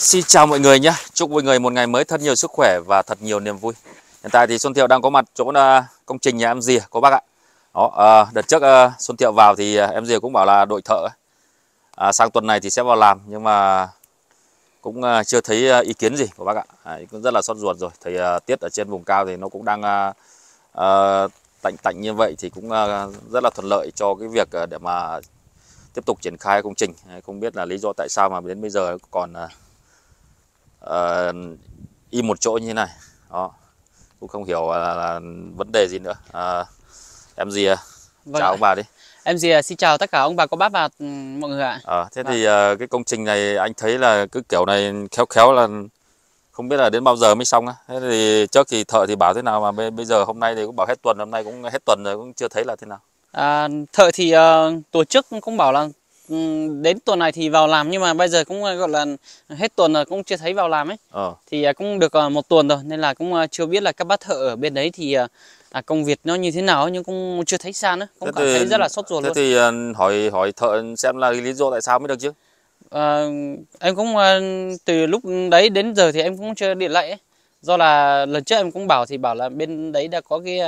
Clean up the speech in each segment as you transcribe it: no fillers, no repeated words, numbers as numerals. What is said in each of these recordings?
Xin chào mọi người nhé. Chúc mọi người một ngày mới thật nhiều sức khỏe và thật nhiều niềm vui. Hiện tại thì Xuân Thiệu đang có mặt chỗ công trình nhà em Dìa cô bác ạ. Đó, đợt trước Xuân Thiệu vào thì em Dìa cũng bảo là đội thợ. Sang tuần này thì sẽ vào làm nhưng mà cũng chưa thấy ý kiến gì cô bác ạ. Cũng rất là sốt ruột rồi. Thời tiết ở trên vùng cao thì nó cũng đang tạnh tạnh như vậy thì cũng rất là thuận lợi cho cái việc để mà tiếp tục triển khai công trình. Không biết là lý do tại sao mà đến bây giờ còn im một chỗ như thế này. Đó, cũng không hiểu là vấn đề gì nữa. Em Dìa, Vâng chào ạ. ông bà đi. Em Dìa xin chào tất cả ông bà cô bác và mọi người ạ. Thế Vâng. thì cái công trình này anh thấy là cứ kiểu này khéo khéo là không biết là đến bao giờ mới xong á. Thế thì trước thì thợ thì bảo thế nào mà bây giờ hôm nay thì cũng bảo hết tuần, hôm nay cũng hết tuần rồi cũng chưa thấy là thế nào. Thợ thì tuần trước cũng bảo là đến tuần này thì vào làm, nhưng mà bây giờ cũng gọi là hết tuần rồi cũng chưa thấy vào làm ấy. Thì cũng được một tuần rồi nên là cũng chưa biết là các bác thợ ở bên đấy thì công việc nó như thế nào, nhưng cũng chưa thấy xa nữa, cũng cảm thấy rất là sốt ruột Thế luôn. thì hỏi thợ xem là lý do tại sao mới được chứ. Em cũng từ lúc đấy đến giờ thì em cũng chưa điện lại ấy. Do là lần trước em cũng bảo là bên đấy đã có cái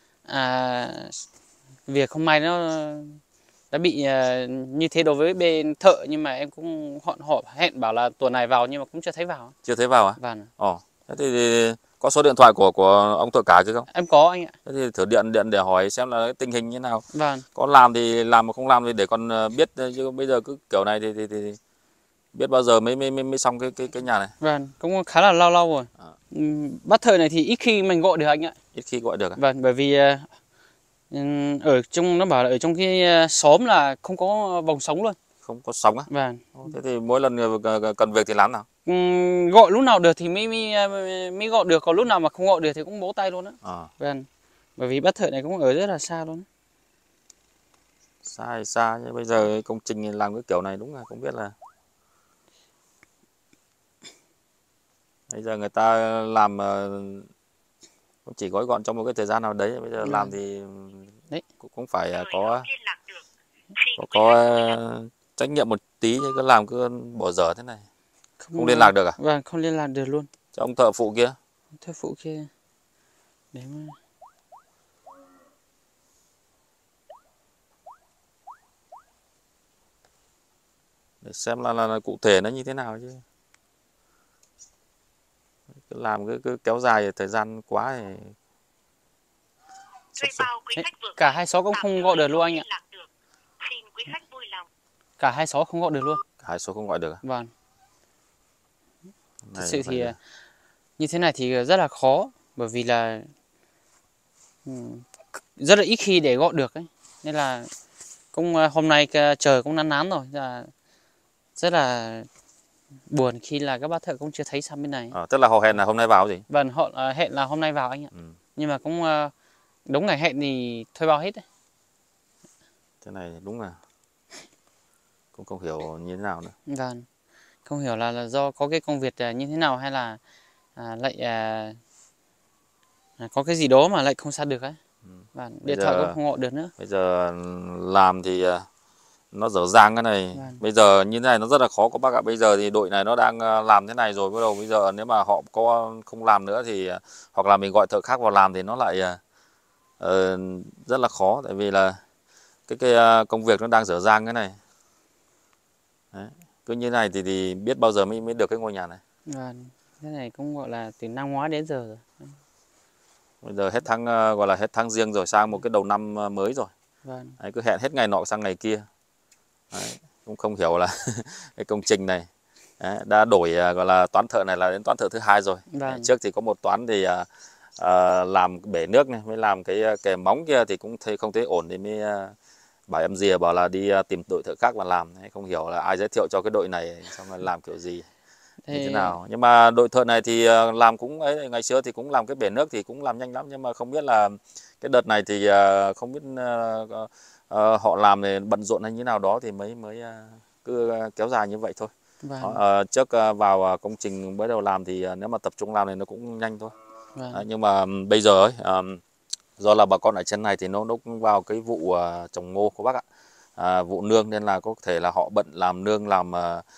việc không may nó đã bị như thế đối với bên thợ, nhưng mà em cũng họ hẹn bảo là tuần này vào nhưng mà cũng chưa thấy vào. Chưa thấy vào á? Vâng. Thế thì có số điện thoại của ông thợ cả chứ không? Em có anh ạ. Thế thì thử điện để hỏi xem là cái tình hình như thế nào. Vâng. Có làm thì làm, mà không làm thì để còn biết, chứ bây giờ cứ kiểu này thì biết bao giờ mới xong cái nhà này. Vâng, cũng khá là lâu rồi. Bác thợ này thì ít khi mình gọi được anh ạ. Ít khi gọi được à? Vâng, bởi vì ở trong nó bảo là ở trong cái xóm là không có vòng sống luôn. Không có sóng á? Vâng. Thế thì mỗi lần cần việc thì làm nào? Gọi lúc nào được thì mới gọi được, còn lúc nào mà không gọi được thì cũng bó tay luôn á. Vâng. Bởi vì bác thợ này cũng ở rất là xa luôn. Xa thì xa, nhưng bây giờ công trình làm cái kiểu này đúng là không biết là bây giờ người ta làm cũng chỉ gói gọn trong một cái thời gian nào đấy. Bây giờ làm thì đấy cũng phải có trách nhiệm một tí, chứ cứ làm cứ bỏ dở thế này không liên lạc được à? Vâng, không liên lạc được luôn. Cho ông thợ phụ kia. Thợ phụ kia để mà để xem là cụ thể nó như thế nào, chứ cứ làm cứ kéo dài thời gian quá thì đấy, cả hai xó cũng không gọi được luôn anh ạ. Cả hai xó không gọi được luôn. Cả hai số không gọi được à? Vâng. Thật Này sự thì là... như thế này thì rất là khó, bởi vì là rất là ít khi để gọi được ấy. Nên là cũng hôm nay trời cũng nắng nắng rồi, rất là buồn khi là các bác thợ cũng chưa thấy sang bên này. Tức là họ hẹn là hôm nay vào gì? Vâng, họ hẹn là hôm nay vào anh ạ. Nhưng mà cũng đúng ngày hẹn thì thôi vào hết đấy. Thế này đúng là cũng không hiểu như thế nào nữa. Vâng, không hiểu là do có cái công việc như thế nào, hay là lại có cái gì đó mà lại không sát được ấy. Vâng, điện thoại cũng không gọi được nữa. Bây giờ làm thì nó dở dang cái này. Bây giờ như thế này nó rất là khó các bác ạ. Bây giờ thì đội này nó đang làm thế này rồi, bắt đầu bây giờ nếu mà họ không làm nữa thì hoặc là mình gọi thợ khác vào làm thì nó lại rất là khó, tại vì là cái công việc nó đang dở dang cái này. Đấy. Cứ như thế này thì biết bao giờ mới được cái ngôi nhà này. Vâng, thế này cũng gọi là từ năm ngoái đến giờ rồi. Bây giờ hết tháng gọi là hết tháng Giêng rồi, sang một cái đầu năm mới rồi. Vâng. Đấy, cứ hẹn hết ngày nọ sang ngày kia. Đấy, cũng không hiểu là cái công trình này đã đổi gọi là toán thợ này là đến toán thợ thứ hai rồi. Vâng. Trước thì có một toán thì làm bể nước này, mới làm cái kè móng kia thì cũng không thấy ổn, thì mới bảo em Dìa bảo là đi tìm đội thợ khác mà làm. Không hiểu là ai giới thiệu cho cái đội này, xong rồi làm kiểu gì như thế nào. Nhưng mà đội thợ này thì làm cũng ấy, ngày xưa thì cũng làm cái bể nước thì cũng làm nhanh lắm, nhưng mà không biết là cái đợt này thì không biết họ làm thì bận rộn hay như nào đó thì mới cứ kéo dài như vậy thôi. Vâng. Trước vào công trình mới đầu làm thì nếu mà tập trung làm thì nó cũng nhanh thôi. Vâng. Nhưng mà bây giờ ấy, do là bà con ở trên này thì nó cũng vào cái vụ trồng ngô của bác ạ, vụ nương, nên là có thể là họ bận làm nương, làm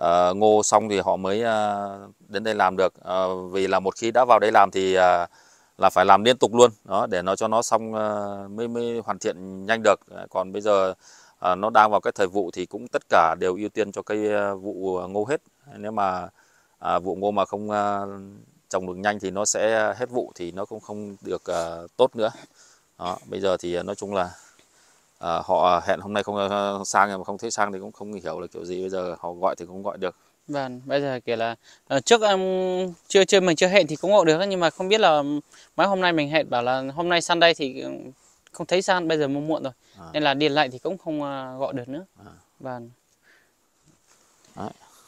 ngô xong thì họ mới đến đây làm được. Vì là một khi đã vào đây làm thì là phải làm liên tục luôn đó, để nó cho nó xong mới hoàn thiện nhanh được. Còn bây giờ nó đang vào cái thời vụ thì cũng tất cả đều ưu tiên cho cây vụ ngô hết. Nếu mà vụ ngô mà không trồng được nhanh thì nó sẽ hết vụ, thì nó cũng không được tốt nữa đó. Bây giờ thì nói chung là họ hẹn hôm nay không sang, nhưng mà không thấy sang thì cũng không hiểu là kiểu gì. Bây giờ họ gọi thì cũng gọi được. Vâng, bây giờ kiểu là trước mình chưa hẹn thì cũng gọi được, nhưng mà không biết là mấy hôm nay mình hẹn bảo là hôm nay sang đây thì không thấy sang, bây giờ muộn rồi. Nên là điền lại thì cũng không gọi được nữa. Vâng. Đấy.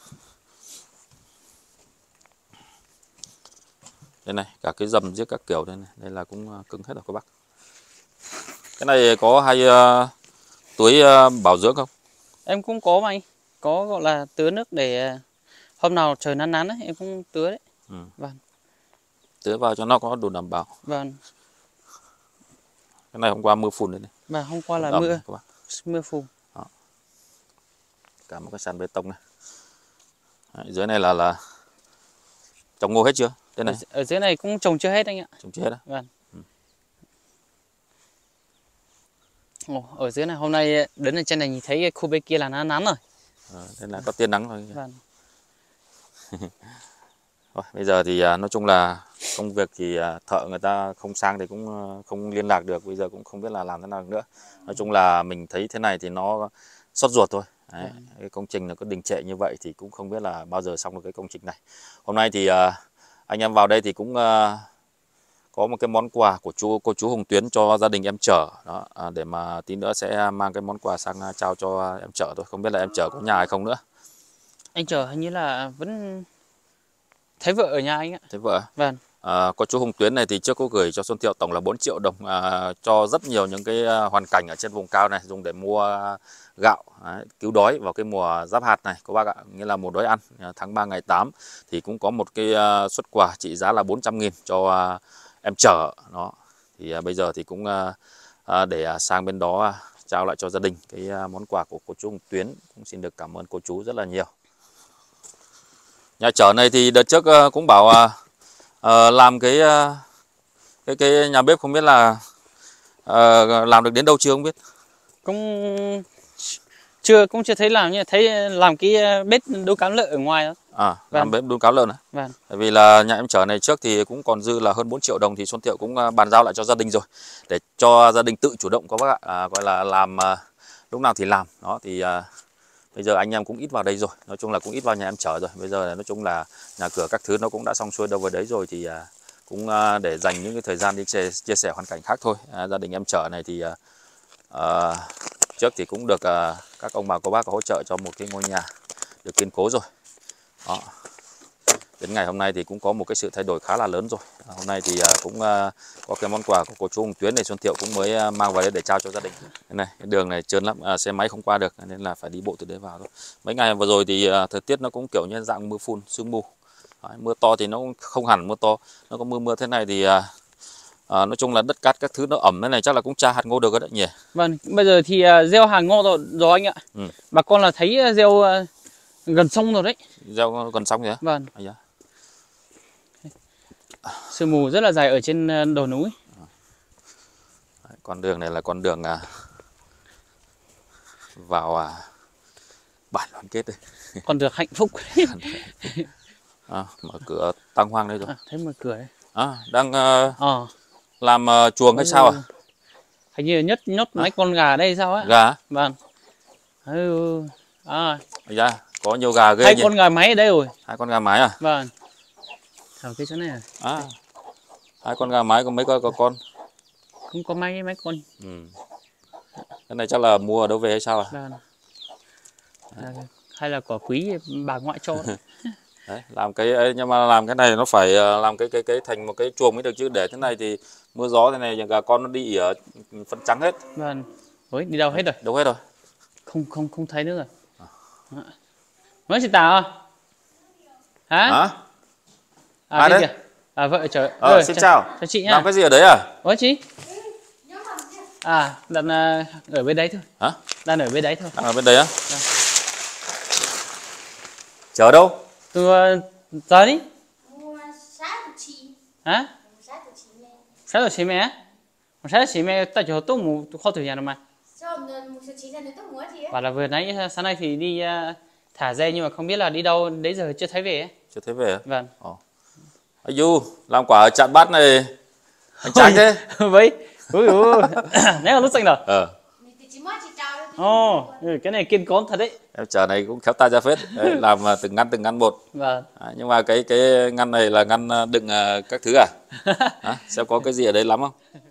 Đây này, cả cái dầm giết các kiểu đây này, đây là cũng cứng hết rồi các bác. Cái này có hay tưới bảo dưỡng không? Em cũng có mà anh, có gọi là tưới nước để hôm nào trời nắng nắng ấy em cũng tưới đấy. Vâng. Tưới vào cho nó có đủ đảm bảo. Vâng. Cái này hôm qua mưa phùn đây này. Và hôm qua là mưa phùn. Đó. Cả một cái sàn bê tông này. Đấy, dưới này là trồng ngô hết chưa? Đây này. Ở dưới này cũng trồng chưa hết anh ạ. Trồng chưa hết á? Vâng. Ở dưới này hôm nay đứng ở trên này nhìn thấy khu bên kia là nó nắng rồi. Đây là có tia nắng thôi. Vâng. Rồi, bây giờ thì nói chung là công việc thì thợ người ta không sang thì cũng không liên lạc được. Bây giờ cũng không biết là làm thế nào nữa. Nói chung là mình thấy thế này thì nó xót ruột thôi. Đấy, cái công trình nó có đình trệ như vậy thì cũng không biết là bao giờ xong được cái công trình này. Hôm nay thì anh em vào đây thì cũng có một cái món quà của cô chú Hồng Tuyến cho gia đình em Trở đó, để mà tí nữa sẽ mang cái món quà sang trao cho em Trở thôi. Không biết là em Trở có nhà hay không nữa. Anh Trở hình như là vẫn thấy vợ ở nhà anh ạ. Thấy vợ? Vâng. Cô chú Hồng Tuyến này thì trước cô gửi cho Xuân Thiệu tổng là 4 triệu đồng cho rất nhiều những cái hoàn cảnh ở trên vùng cao này, dùng để mua gạo cứu đói vào cái mùa giáp hạt này các bác ạ, nghĩa là mùa đói ăn. Tháng 3 ngày 8 thì cũng có một cái suất quà trị giá là 400.000 cho em Trở đó. Thì bây giờ thì cũng để sang bên đó trao lại cho gia đình cái món quà của cô chú Hồng Tuyến. Cũng xin được cảm ơn cô chú rất là nhiều. Nhà Trở này thì đợt trước cũng bảo làm cái nhà bếp, không biết là làm được đến đâu chưa không biết. Cũng chưa thấy làm, nhưng thấy làm cái bếp đun cá lợn ở ngoài đó. Làm bếp đun cá lợn này. Vâng. Tại vì là nhà em Trở này trước thì cũng còn dư là hơn 4 triệu đồng thì Xuân Thiệu cũng bàn giao lại cho gia đình rồi, để cho gia đình tự chủ động các bác ạ, gọi là làm lúc nào thì làm đó. Thì bây giờ anh em cũng ít vào đây rồi, nói chung là cũng ít vào nhà em Trở rồi. Bây giờ nói chung là nhà cửa các thứ nó cũng đã xong xuôi đâu vào đấy rồi, thì cũng để dành những cái thời gian đi chia sẻ hoàn cảnh khác thôi. Gia đình em Trở này thì trước thì cũng được các ông bà cô bác có hỗ trợ cho một cái ngôi nhà được kiên cố rồi đó. Đến ngày hôm nay thì cũng có một cái sự thay đổi khá là lớn rồi. Hôm nay thì cũng có cái món quà của cô chú Hồng Tuyến này, Xuân Thiệu cũng mới mang vào đây để trao cho gia đình. Cái này cái đường này trơn lắm, xe máy không qua được nên là phải đi bộ từ đấy vào thôi. Mấy ngày vừa rồi thì thời tiết nó cũng kiểu như dạng mưa phùn, sương mù. Đấy, mưa to thì nó cũng không hẳn mưa to, nó có mưa thế này thì nói chung là đất cát các thứ nó ẩm thế này chắc là cũng tra hạt ngô được đấy nhỉ. Vâng, bây giờ thì gieo hạt ngô rồi anh ạ. Bà con là thấy gieo gần xong rồi đấy. Gieo gần xong rồi hả? Vâng. Sương mù rất là dài ở trên đồi núi. Con đường này là con đường vào bản đoàn kết đây. Con đường hạnh phúc. Mở cửa tang hoang đây rồi. Thấy mở cửa đấy. Đang làm chuồng hay sao Hình như nhốt mấy con gà ở đây sao á? Gà? Vâng. Có nhiều gà ghê. 2 con gà mái ở đây rồi. 2 con gà mái à? Vâng. Ở cái chỗ này à? 2 con gà mái có mấy con? Cũng có mấy con. Cái này chắc là mua ở đâu về hay sao à? Vâng. Hay là quả quý bà ngoại cho. Đấy, làm cái nhưng mà làm cái này nó phải làm cái thành một cái chuồng mới được, chứ để thế này thì mưa gió thế này gà con nó đi ở phân trắng hết. Vâng. Ôi, đi đâu hết rồi? Đâu hết rồi? Không thấy nữa rồi. Mới chị Tào à? Hả? Ai đấy? Vợ Trở. Xin chào. Chào chị nha. Làm cái gì ở đấy à? Ủa chị? Đang ở bên đấy thôi. Hả? Đang ở bên đấy thôi. Đang ở bên đấy á? Chở đâu? Từ giờ đi. Mua sáng của chị. Hả? Sáng của chị mẹ. Sáng rồi chị mẹ. Sáng rồi chị mẹ ta chờ tôi mua kho thử nhà rồi mà. Sao một số chị là tôi mua gì á? Bảo là vừa nãy sáng nay thì đi thả dê nhưng mà không biết là đi đâu, đấy giờ chưa thấy về ấy. Chưa thấy về à? Vâng. Ây du, làm quả ở chặn bát này anh tránh thế. Vậy. Ui ui. Nãy là lúc xanh rồi. Chị mới chị trao đấy. Ồ, cái này kiên cố thật đấy. Em chở này cũng khéo tay ra phết. Đấy, làm từng ngăn một. Vâng. Nhưng mà cái ngăn này là ngăn đựng các thứ à? Xem có cái gì ở đấy lắm không?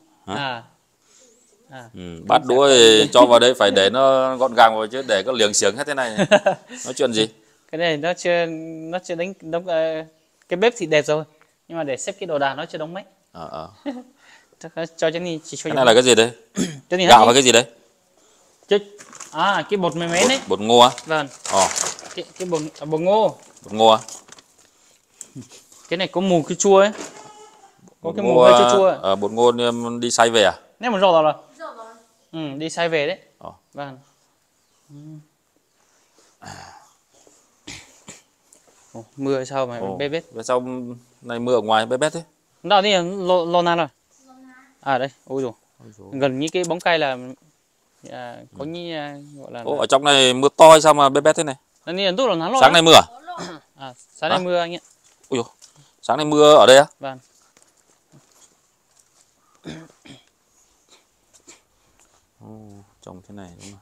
Bát đũa thì cho vào đây phải để nó gọn gàng vào chứ để có liềng xiềng hết thế này. Nói chuyện gì? Cái này nó chưa đóng cái bếp thì đẹp rồi. Nhưng mà để xếp cái đồ đạc nó chưa đóng mấy. Cho Jenny chỉ cho. Cái này là cái gì đấy? Jenny gạo và cái gì đấy? Cái bột mềm mén đấy. Bột ngô á? Vâng. Cái bột ngô. Bột ngô á? Cái này có mùi cái chua ấy. Có cái mùi hơi chua chua. Bột ngô đi xay về à? Nếu mà rồi. Rồi. Đi xay về đấy. Vâng. Mưa sao mà bếp bếp. Sao này mưa ở ngoài bếp bếp thế? Đâu đi Lona rồi. Đây, ôi dồi. Gần như cái bóng cây là có như gọi là. Ở trong này mưa to hay sao mà bếp bếp thế này? Sáng nay mưa à? Sáng nay mưa anh ạ. Ôi dồi. Sáng nay mưa ở đây á? Vâng. Trồng thế này đúng không?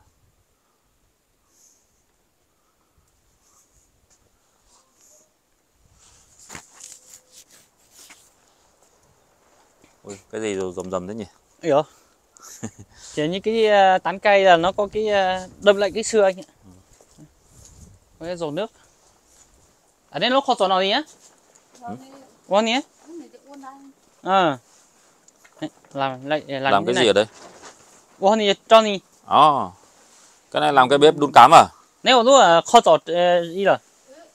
Ôi, cái gì rồi rầm thế nhỉ? Ủa? Chỉ như cái tán cây là nó có cái đâm lại cái xưa anh ạ. Có cái dầu nước. Ở đây nó khó chỗ nào đi á? Uống nhé. Làm cái gì ở đây? Uống đi cho đi. Cái này làm cái bếp đun cám à? Nếu mà lúc khó chỗ đi rồi.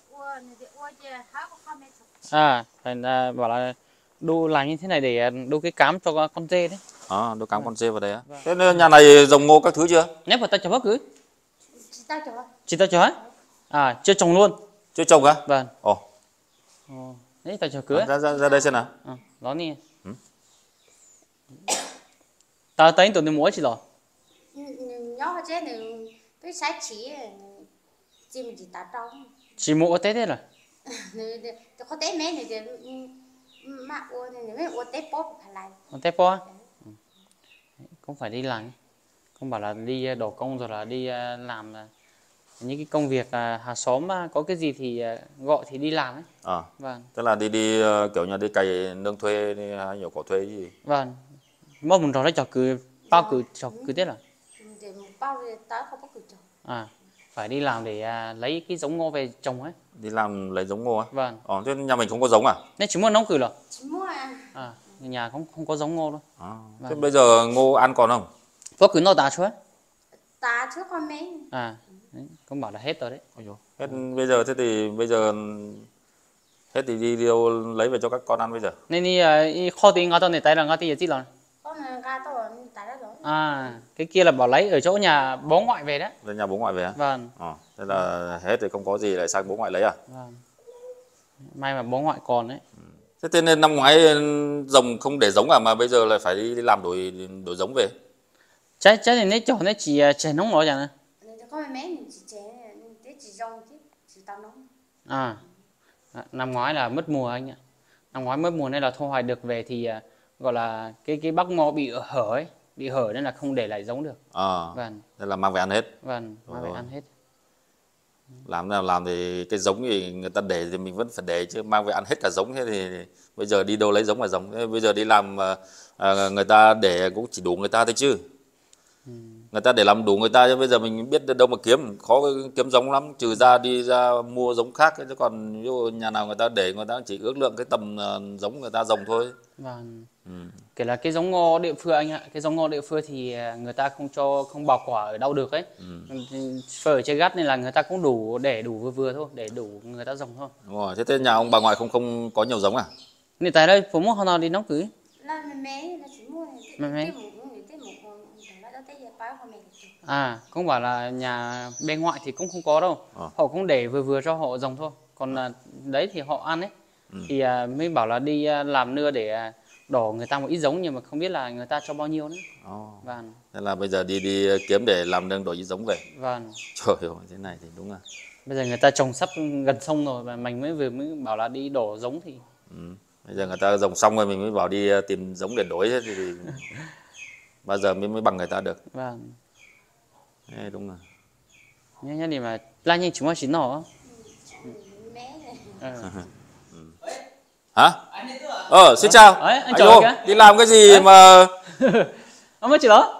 Phải bảo là đu làm như thế này để đu cái cám cho con dê đấy. Đu cám con dê vào đây á. Thế nhà này trồng ngô các thứ chưa? Nếu mà ta cho bác cứ. Chị tao cho. Chưa trồng luôn. Chưa trồng á? Vâng. Đấy ta cho cưới. Ra đây xem nào. Đó nè. Ta thấy tụi nó mua gì rồi? Nhỏ chứ này cái sai chỉ chim chỉ ta trong. Chỉ mua Tết thế rồi. Có Tết mấy này thì mà uống này mấy uống Tết bóp phải lại. Tết bóp. Cũng phải đi làm. Không bảo là đi đổ công rồi là đi làm những cái công việc hàng xóm có cái gì thì gọi thì đi làm ấy. Vâng. Tức là đi kiểu như đi cày nương thuê hay nhiều cỏ thuê gì. Vâng. Mất một trò đấy bao cử Tết rồi. Để một bao thì tao không có cử trồng. Phải đi làm để lấy cái giống ngô về trồng ấy. Đi làm lấy giống ngô á? Vâng. Thế nhà mình không có giống à? Nên chỉ mua nông cử rồi. Chỉ mua Nhà không có giống ngô đâu. Thế bây giờ ngô ăn còn không? Có cử nó tả chưa? Tả trước con mấy. Cũng bảo là hết rồi đấy. Hết bây giờ thế thì hết thì đi đâu lấy về cho các con ăn bây giờ? Nên đi kho tiền ngã tao này tay là ngã tiền gì rồi? Con gà tao tại đó rồi. Cái kia là bảo lấy ở chỗ nhà bố ngoại về đấy. Lên nhà bố ngoại về á? Vâng. Thế là hết thì không có gì lại sang bố ngoại lấy à? Vâng. May mà bố ngoại còn đấy. Thế nên năm ngoái rồng không để giống à mà bây giờ lại phải đi làm đổi giống về? Trái thì nấy chỗ nấy chỉ chè nóng rồi chẳng nè. Có mấy chỉ chè chỉ rong chứ chỉ tao nóng. Năm ngoái là mất mùa anh ạ. Năm ngoái mất mùa nên là thu hoạch được về thì gọi là cái bắp ngô bị hở ấy, bị hở nên là không để lại giống được. Vâng. Nên là mang về ăn hết. Vâng, mang về ăn hết. Làm nào làm thì cái giống thì người ta để thì mình vẫn phải để chứ mang về ăn hết cả giống thế thì bây giờ đi đâu lấy giống mà giống. Thế bây giờ đi làm người ta để cũng chỉ đủ người ta thôi chứ. Người ta để làm đủ người ta chứ bây giờ mình biết đâu mà kiếm, khó kiếm giống lắm, trừ ra đi ra mua giống khác chứ còn ví dụ nhà nào người ta để người ta chỉ ước lượng cái tầm giống người ta trồng thôi. Vâng. Kể là cái giống ngô địa phương anh ạ, cái giống ngô địa phương thì người ta không bảo quả ở đâu được ấy. Phở ở trên gắt nên là người ta cũng đủ vừa thôi, để đủ người ta trồng thôi. Đúng rồi, thế nhà ông bà ngoại không có nhiều giống à? Nên tại đây phố mua nào đi nóng cưới. Là mẹ là chỉ mua mẹ. cũng bảo là nhà bên ngoại thì cũng không có đâu. Họ cũng để vừa vừa cho họ trồng thôi. Còn đấy thì họ ăn ấy. Thì mới bảo là đi làm nưa để đổ người ta một ít giống, nhưng mà không biết là người ta cho bao nhiêu nữa. Vâng. Thế là bây giờ đi kiếm để làm nương đổ ít giống về. Vâng. Trời ơi, thế này thì đúng là. Bây giờ người ta trồng sắp gần xong rồi và mình mới bảo là đi đổ giống thì. Bây giờ người ta trồng xong rồi mình mới bảo đi tìm giống để đổi thì bao giờ mới bằng người ta được. Vâng. Thế đúng rồi. Nhá thì mà la nhanh chúng ta chín nỏ. Hả? Xin chào. Anh chào kìa. Đi làm cái gì mà Ông mới chỉ đó.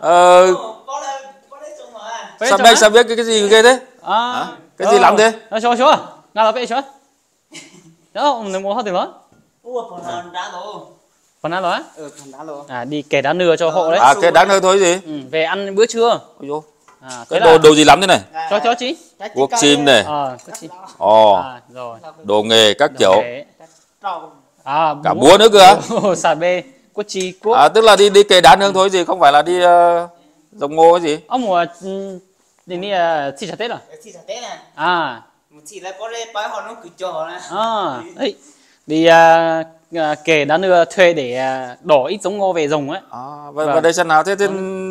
Sao biết cái gì ghê thế? Cái gì lắm thế? Cho. Nào là vậy cho. Đó, ông mua hết từ đó. Phần đá đó. Phần đá lô. Đi kẻ đá nưa cho hộ đấy. Kẻ đá nưa thôi gì? Về ăn bữa trưa. Cái đồ gì lắm thế này? Cho chí. Guốc chim này. Rồi. Đồ nghề các kiểu. Cả búa nữa cơ. Xà bê, quất chi, cuốc. Tức là đi kẻ đá nương thôi gì, không phải là đi trồng ngô cái gì? Ông mùa đi chi chả Tết à? Chi chả Tết này. Một chỉ là có đây bái họ nó cứ cho này. Đi kẻ đá nưa thuê để đổ ít giống ngô về dùng ấy. Và đây xem nào, thế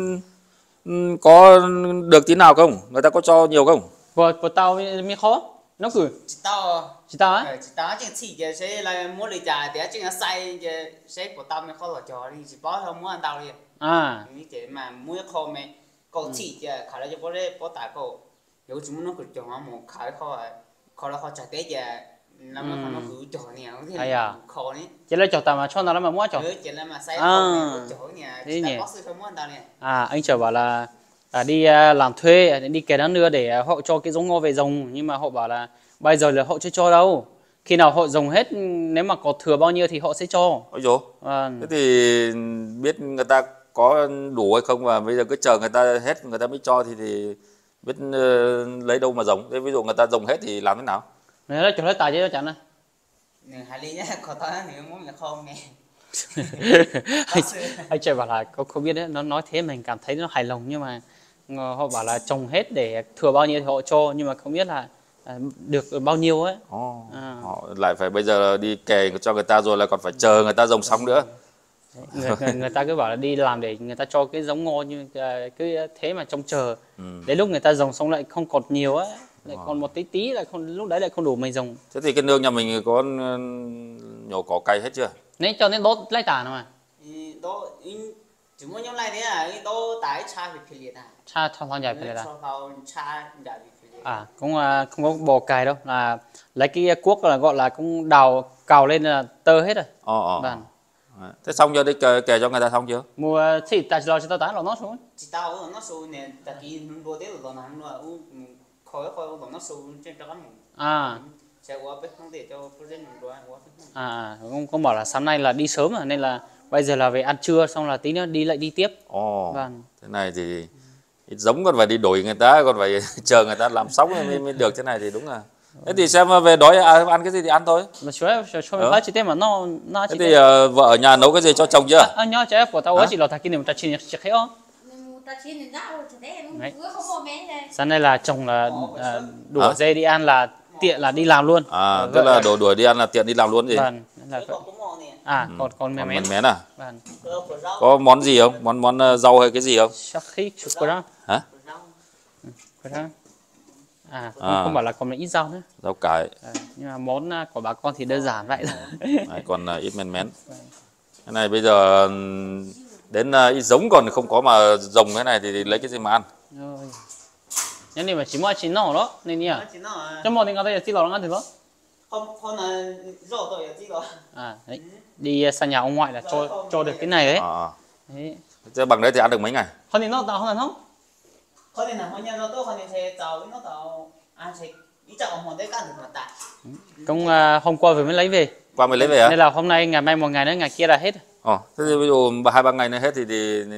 có được tí nào không? Người ta có cho nhiều không? Của tao mới khó. Nó cứ chỉ tao á? chỉ tao chỉ thì sẽ là mua lấy trả để chỉ là sai sẽ của tao mới khó là cho đi chỉ bỏ không mua ăn tao đi. Như thế mà mua kho mày cậu chỉ chứ khá là cho bỏ tải cậu nếu chúng nó cứ cho một khá là khó trả Tết giờ làm nó cứ cho nè thế khó đấy. Chỉ là cho tao mà cho nó là mà mua cho. Chỉ là mà sai kho cho nè. Thế nhỉ. Bỏ không mua ăn tao nè. Anh chờ bảo là đi làm thuê đi kẻ đá nưa để họ cho cái giống ngô về trồng, nhưng mà họ bảo là bây giờ là họ chưa cho đâu, khi nào họ trồng hết nếu mà có thừa bao nhiêu thì họ sẽ cho. Ôi dồi. Thế thì biết người ta có đủ hay không, và bây giờ cứ chờ người ta hết người ta mới cho thì biết lấy đâu mà trồng. Thế ví dụ người ta trồng hết thì làm thế nào? Này nó cho lấy tài chứ nó chẳng này. Hai ly nhá, có tao thì muốn là không nè. Anh trời bảo là không biết đấy, nó nói thế mình cảm thấy nó hài lòng, nhưng mà họ bảo là trồng hết để thừa bao nhiêu thì họ cho, nhưng mà không biết là được bao nhiêu ấy. Họ lại phải bây giờ đi kè cho người ta rồi là còn phải chờ người ta trồng xong nữa. Người ta cứ bảo là đi làm để người ta cho cái giống ngô, nhưng cứ thế mà trông chờ. Đến lúc người ta trồng xong lại không còn nhiều ấy, lại còn một tí là không, lúc đấy lại không đủ mình trồng. Thế thì cái nương nhà mình có nhổ cỏ cày hết chưa? Nên cho nên đốt lấy tả nào mà. Đốt chỉ muốn nhóm lại thế à, đốt tải cha bị phê liệt à. Cha thon dài phê liệt à? Cha dài bị phê liệt. Cũng không có bò cày đâu, là lấy cái cuốc là gọi là cũng đào cào lên là tơ hết rồi. Vâng. Thế xong chưa, đi kè cho người ta xong chưa? Mua thì tại lo cho tao tán nó xuống. Chỉ tao nó xuống nè, tại vì đua thế rồi nó khỏi nó xuống trên đó mình. Sẽ qua biết không để cho project mình đua qua. Cũng bảo là sáng nay là đi sớm nên là bây giờ là về ăn trưa xong là tí nữa lại đi tiếp. Vâng. Thế này thì giống còn phải đi đổi người ta, còn phải chờ người ta làm xong mới được, thế này thì đúng là. Thế thì xem về đói ăn cái gì thì ăn thôi. Mà cho mình phát chỉ tên mà nó thế thì vợ ở nhà nấu cái gì cho chồng chưa? Nhớ chứ của tao chỉ là thằng kia niệm ta chỉ chắc hết không? Sáng nay là chồng là đuổi dê đi ăn là tiện là đi làm luôn. Tức là đuổi đi ăn là tiện đi làm luôn gì? Vâng. Còn mè mén. Mén à? Vâng. Có món gì không? Món rau hay cái gì không? Sắc khí chụp cái đó. Hả? Cái đó. Không bảo là còn ít rau nữa. Rau cải. Nhưng mà món của bà con thì đơn giản vậy thôi. Còn ít men mén. Cái này bây giờ đến ít giống còn không có mà trồng cái này thì lấy cái gì mà ăn? Nhưng mà chỉ mua chín nỏ đó nên nhỉ? Trong một thì người ta chỉ lò ăn được đó. Không là rau tôi chỉ lò. Đấy. Đi sang nhà ông ngoại là cho được cái này đấy. Đấy. Thế bằng đấy thì ăn được mấy ngày? Hôm nay nó tao không ăn không? Hôm nay là hôm nay nó tôi hôm nay sẽ tàu nó tàu ăn sẽ ý chợ hôm nay ăn được mà tại. Cũng hôm qua vừa mới lấy về. Qua mới lấy về á? Nên là hôm nay ngày mai một ngày nữa ngày kia là hết. Thế thì ví dụ 2-3 ngày nữa hết thì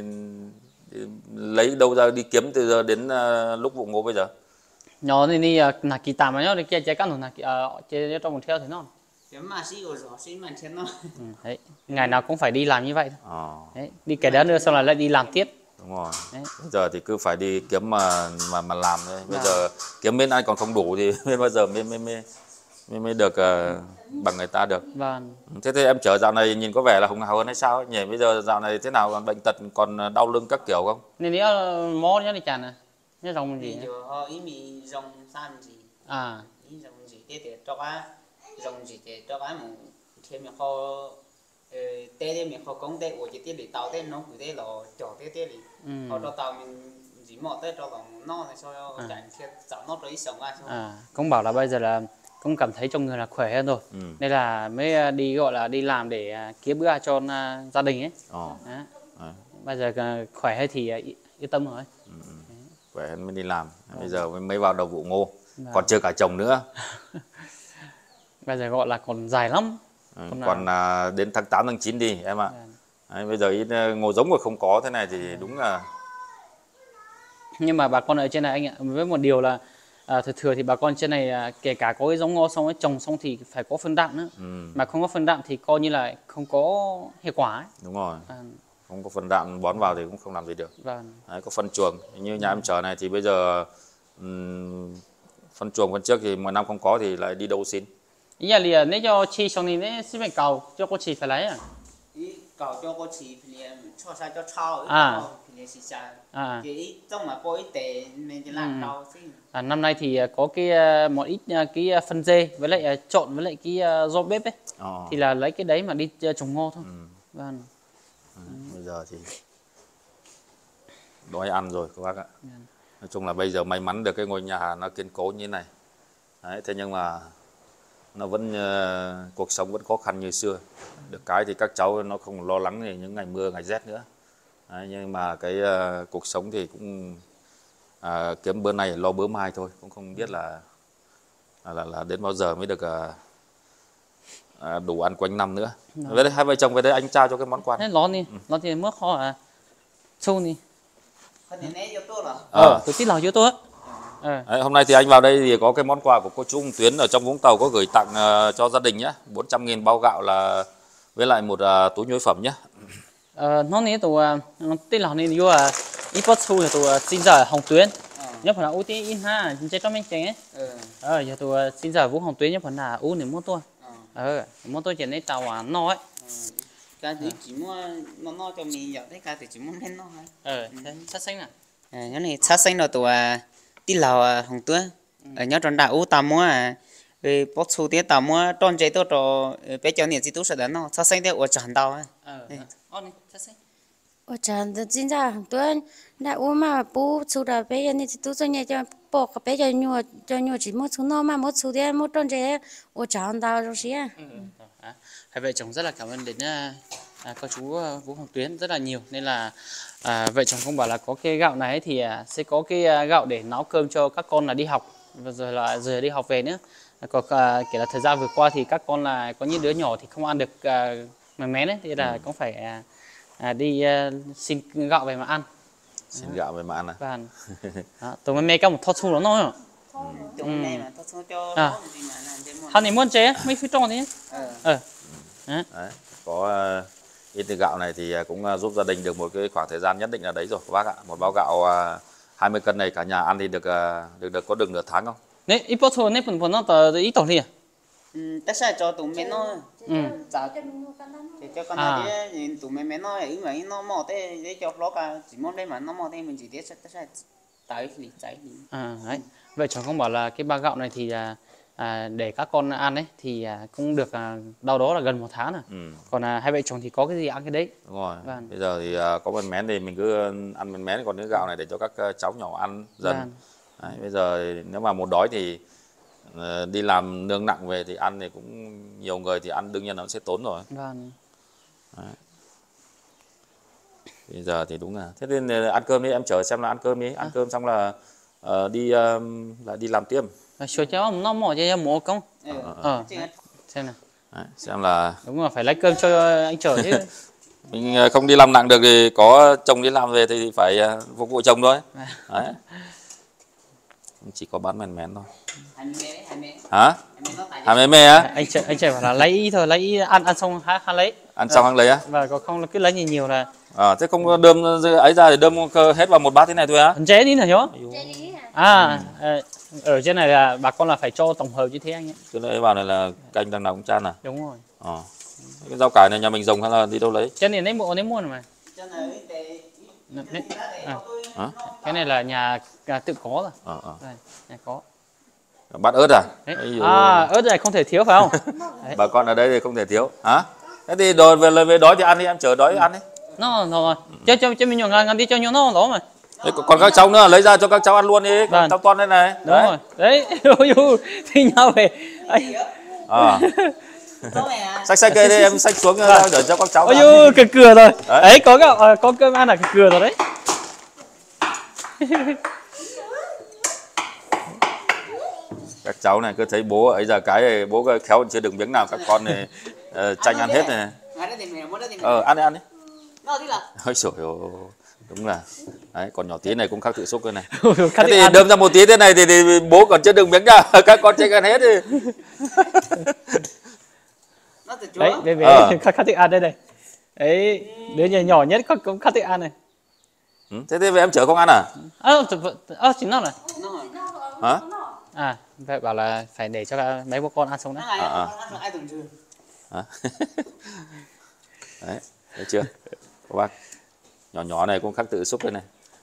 lấy đâu ra đi kiếm từ giờ đến lúc vụ ngô bây giờ? Nhỏ thì đi là kỳ tạm mà nhá, đi kia trái cắn là chơi trong một theo thế nó. Mà xí rồi xí mà thế nó. Đấy, ngày nào cũng phải đi làm như vậy thôi. Đấy, đi cái đó nữa xong là lại đi làm tiếp. Đúng rồi. Đấy. Bây giờ thì cứ phải đi kiếm mà làm thôi. Bây giờ kiếm bên ai còn không đủ thì bây giờ mới được bằng người ta được. Vâng. Thế thì em chở dạo này nhìn có vẻ là hồng hào hơn hay sao nhỉ? Bây giờ dạo này thế nào, bệnh tật còn đau lưng các kiểu không? Nên đi mó nhá đi chả nè. Nhá rồng gì? Giờ họ ý mi rồng san gì? À. Ý rồng gì để cho cái rồng gì để cho cái một thêm mình họ tê mình họ công tê của chỉ tê để tàu tê nó cứ tê lò chở tê đi. Họ cho tàu mình chỉ mò tê cho lòng no này sao chạy thiệt chậm nó tới sống ai. Cũng bảo là bây giờ là cũng cảm thấy trong người là khỏe hơn rồi. Nên là mới đi gọi là đi làm để kiếm bữa cho gia đình ấy. Bây giờ khỏe hơn thì yên tâm rồi. Khỏe hơn mới đi làm. Bây giờ mới vào đầu vụ ngô. Còn chưa cả chồng nữa. Bây giờ gọi là còn dài lắm. Còn đến tháng 8, tháng 9 đi em ạ. Đấy, bây giờ ít ngô giống mà không có thế này thì đúng là. Nhưng mà bà con ở trên này anh ạ, với một điều là thừa thì bà con trên này kể cả có cái giống ngô xong ấy trồng xong thì phải có phân đạm nữa. Mà không có phân đạm thì coi như là không có hiệu quả ấy. Đúng rồi. Không có phân đạm bón vào thì cũng không làm gì được. Đấy, có phân chuồng như nhà em chở này thì bây giờ phân chuồng phân trước thì mỗi năm không có thì lại đi đâu xin. Ý là liền nếu cho chi xong thì nếu xin phải cầu cho cô chị phải lấy à? Ý cầu cho cô chị liền cho sao cho trao liền xì xa. Thì trong mà có ít tệ mình chỉ làm trao xin. Năm nay thì có cái một ít cái phân dê với lại trộn với lại cái rau bếp ấy. Thì là lấy cái đấy mà đi trồng ngô thôi. Vâng. Bây giờ thì đói ăn rồi các bác ạ. Nói chung là bây giờ may mắn được cái ngôi nhà nó kiên cố như thế này. Đấy, thế nhưng mà nó vẫn cuộc sống vẫn khó khăn như xưa. Được cái thì các cháu nó không lo lắng về những ngày mưa ngày rét nữa. Đấy, nhưng mà cái cuộc sống thì cũng kiếm bữa này lo bữa mai thôi, cũng không biết là đến bao giờ mới được đủ ăn quanh năm nữa. Với đây hai vợ chồng về đây anh trao cho cái món quà. Thế lón thì mất khó à? Sâu đi. Tôi tí lòng cho tôi. Đấy, hôm nay thì anh vào đây thì có cái món quà của cô chú Hồng Tuyến ở trong Vũng Tàu có gửi tặng cho gia đình nhé. 400.000 bao gạo là với lại một túi nhuế phẩm nhé. Nó này tụi tí lòng này vô ít bớt xu thì tụi xin giờ Hồng Tuyến. Nhớ phần là ưu tí in ha, chơi cho mình chén ấy. Giờ tụi xin giờ Vũ Hồng Tuyến nhớ phần là ưu để mua tôi. Mua tôi chỉ lấy tàu no ấy. Cái thì chỉ mua nó cho mình giờ đấy, cái thì chỉ muốn lên nó thôi. Sát xanh à? Nhớ này sát xanh là tụi tí lào Hồng Tuyến. Nhớ trong đạo tao mua bớt xu tí tao mua tròn chế tôi cho bé cho nhiều gì tôi sẽ đến nó sát xanh thế ở tràn tàu ấy. Sát xanh. Ở tràn thì chính ra Hồng Tuyến đã uống mà bố xu đã bé cho nên thì tôi cho nhà cho bỏ cái bé cho nhua chỉ một số nó mà một số thì một tròn chế ở tràn tàu rồi xí à. Hai vợ chồng rất là cảm ơn đến cô chú Vũ Hồng Tuyến rất là nhiều, nên là vợ chồng cũng bảo là có cái gạo này thì sẽ có cái gạo để nấu cơm cho các con là đi học và rồi đi học về nữa. Còn kể là thời gian vừa qua thì các con là có những đứa nhỏ thì không ăn được mén mén ấy, thì là cũng phải đi xin gạo về mà ăn. Xin gạo về mà ăn à? Vâng. Tụi mình mê các một thoát xu nó nói tụi này mà thoát xu cho hắn này muốn chế mấy phía trong đấy. Đấy, có ít gạo này thì cũng giúp gia đình được một cái khoảng thời gian nhất định là đấy rồi các bác ạ. Một bao gạo 20 cân này cả nhà ăn thì được có được nửa tháng không? Đấy, ít bao thôi, nếp phần nó tờ ít tổng đi à? Tất cả cho tụi mình nó để cho con này chứ tụi mình nó ấy mà nó mò thế để cho nó cả chỉ muốn đây mà nó mò thế mình chỉ biết tất cả tái thì đấy. Vậy cháu không bảo là cái bao gạo này thì để các con ăn ấy thì cũng được đâu đó là gần 1 tháng rồi. Còn hai vợ chồng thì có cái gì ăn cái đấy. Đúng rồi. Bây giờ thì có mén mén thì mình cứ ăn mén mén, còn cái gạo này để cho các cháu nhỏ ăn dần. Đấy, bây giờ nếu mà một đói thì đi làm nương nặng về thì ăn thì cũng nhiều người thì ăn đương nhiên nó sẽ tốn rồi. Bây giờ thì đúng là thế nên ăn cơm đi, em chở xem là ăn cơm đi, ăn cơm xong là đi làm tiếp. Cho cháu nó mò cho mổ công. Xem nào. Đấy, xem là đúng rồi, phải lấy cơm cho anh chở chứ. Mình không đi làm nặng được thì có chồng đi làm về thì phải phục vụ chồng thôi. Đấy. Chỉ có bán mèn mén thôi. Hả? Hai mê á? Anh chạy bảo là lấy thôi, lấy ăn xong hắn lấy. Ăn xong hắn lấy á? Và còn không là cứ lấy nhiều là Thế không đơm ấy ra thì đơm hết vào một bát thế này thôi á? Chế đi hả nhớ? Ở trên này là bà con là phải cho tổng hợp như thế anh ấy. Cái này vào này là canh đằng nào cũng chan à? Đúng rồi. Cái rau cải này nhà mình trồng hay là đi đâu lấy? Trên này lấy mua mà. Cái này là nhà tự có rồi. Đây, nhà có. Bát ớt à? Ớt này không thể thiếu phải không? Bà con ở đây thì không thể thiếu. Thế thì đồ về đói thì ăn đi, em chở đói ăn đi. Nó rồi. Cho mình nhường đi cho nhau nó đó mà. Đấy, còn các cháu nữa lấy ra cho các cháu ăn luôn đi, cháu con đây này. Đúng rồi. Đấy, thì nhau về. Xách cây đây, em xách xuống để cho các cháu. Ôi cửa rồi. Đấy có cơm ăn là cửa rồi đấy. Các cháu này cứ thấy bố ấy giờ cái bố khéo chưa được miếng nào, các con này tranh ăn hết này. Ăn đi, ăn đi. Ôi trời ơi, đúng là đấy, còn nhỏ tí này cũng khắc tự xúc cái này. Thế thì đơm ra một tí thế này thì bố còn chưa được miếng nào, các con tranh ăn hết đi. Đấy, về khắc tự ăn đây này. Đấy, đứa nhỏ nhất cũng khắc tự ăn này. Thế thì về em chở không ăn à? Chính nó rồi. Phải bảo là phải để cho mấy bố con ăn xong đấy. Đấy, thấy chưa? Các bác nhỏ này cũng khắc tự xúc đây này.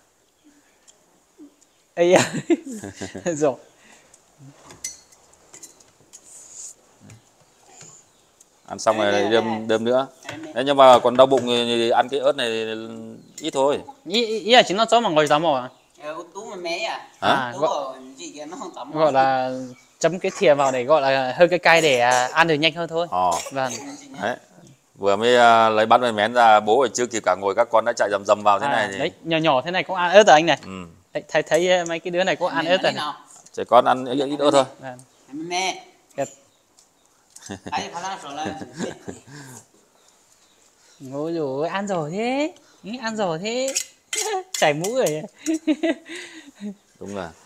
Ây rồi. Ăn xong rồi đơm nữa. Đấy, nhưng mà còn đau bụng thì ăn cái ớt này ít thôi. Ý là chính nó cho mà ngồi tắm à? Gọi là chấm cái thìa vào để gọi là hơi cay để ăn được nhanh hơn thôi. Vâng. Đấy. Vừa mới lấy bát mén ra, bố rồi chưa kịp cả ngồi, các con đã chạy rầm vào thế này thì... Đấy, nhỏ thế này cũng ăn ớt rồi anh này. Thấy mấy cái đứa này cũng ăn ớt rồi. Trẻ con ăn ít ớt thôi. Ôi dồi, ăn rồi thế. Ăn rồi thế. Chảy mũi rồi. Đúng là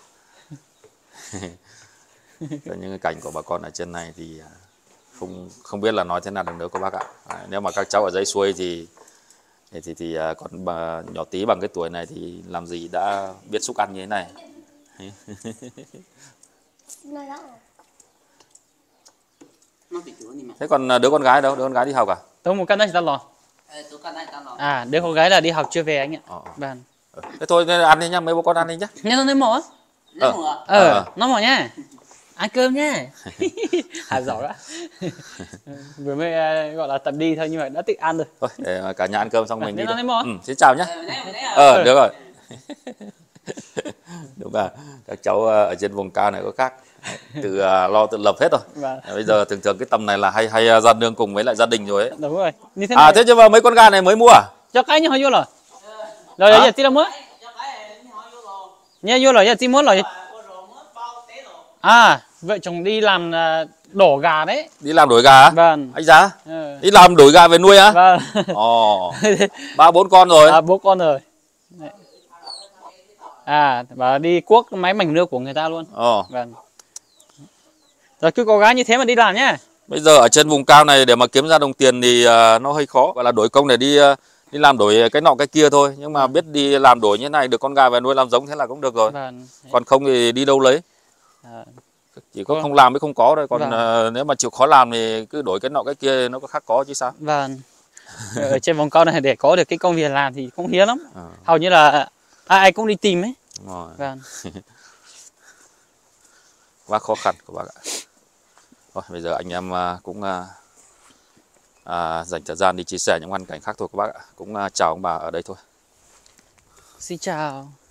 những cái cảnh của bà con ở trên này thì không biết là nói thế nào được nữa các bác ạ. Nếu mà các cháu ở dưới xuôi thì còn nhỏ tí bằng cái tuổi này thì làm gì đã biết xúc ăn như thế này. Thế còn đứa con gái đâu? Đứa con gái đi học à? Tôi một căn đây ta lò. Đứa con gái là đi học chưa về anh ạ. Vâng. Thế thôi ăn đi nhá, mấy bố con ăn đi nhá. Nhá, nó mỏ. Nó mỏ nhá. Ăn cơm nhá. Giỏi quá. Vừa mới gọi là tập đi thôi nhưng mà đã tự ăn rồi. Thôi để cả nhà ăn cơm xong mình đi. Xin chào nhá. Được rồi. Đúng là các cháu ở trên vùng cao này có khác, tự lo tự lập hết rồi. Bây giờ thường cái tầm này là hay ra nương cùng với lại gia đình rồi ấy. Đúng rồi. Thế chứ mà mấy con gà này mới mua à? Cho cái nhau vô rồi. Rồi giờ tí đâu mới. Nha vô rồi giờ tí muốn rồi. Vợ chồng đi làm đổ gà đấy. Đi làm đổi gà á? Vâng. Anh giá? Đi làm đổi gà về nuôi á? Vâng. 3-4 con rồi. 4 con rồi. Và đi cuốc máy mảnh nước của người ta luôn. Vâng. Rồi cứ có gái như thế mà đi làm nhá. Bây giờ ở trên vùng cao này để mà kiếm ra đồng tiền thì nó hơi khó, gọi là đổi công để đi làm đổi cái nọ cái kia thôi, nhưng mà biết đi làm đổi như thế này được con gà về nuôi làm giống thế là cũng được rồi. Còn không thì đi đâu lấy. Chỉ có không làm mới không có thôi, còn nếu mà chịu khó làm thì cứ đổi cái nọ cái kia nó có khác có chứ sao. Vâng. Ở trên vùng cao này để có được cái công việc làm thì không hiếm lắm. Hầu như là ai cũng đi tìm ấy. Đúng rồi. Vâng. Quá khó khăn các bác ạ. Rồi, bây giờ anh em cũng dành thời gian đi chia sẻ những hoàn cảnh khác thôi các bác ạ. Cũng chào ông bà ở đây thôi. Xin chào.